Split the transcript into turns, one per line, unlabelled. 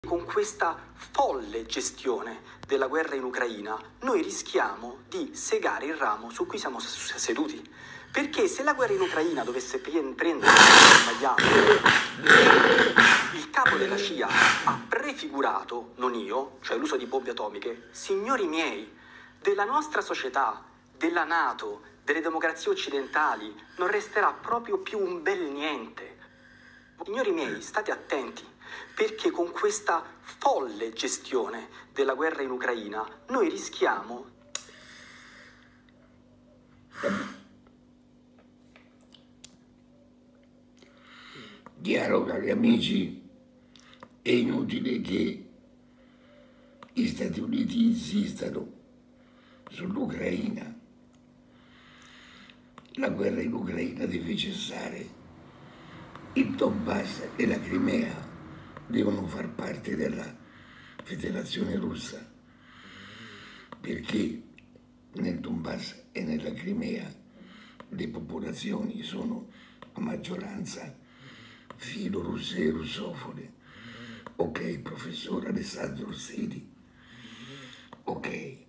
Con questa folle gestione della guerra in Ucraina noi rischiamo di segare il ramo su cui siamo seduti. Perché se la guerra in Ucraina dovesse prendere sbagliato, il capo della CIA ha prefigurato, non io, cioè l'uso di bombe atomiche, signori miei, della nostra società, della NATO, delle democrazie occidentali, non resterà proprio più un bel niente. Signori miei, state attenti, perché con questa folle gestione della guerra in Ucraina noi rischiamo...
Chiaro, cari amici, è inutile che gli Stati Uniti insistano sull'Ucraina. La guerra in Ucraina deve cessare. Il Donbass e la Crimea devono far parte della Federazione Russa, perché nel Donbass e nella Crimea le popolazioni sono a maggioranza filo-russe e russofone. Ok, professor Alessandro Rosselli, ok.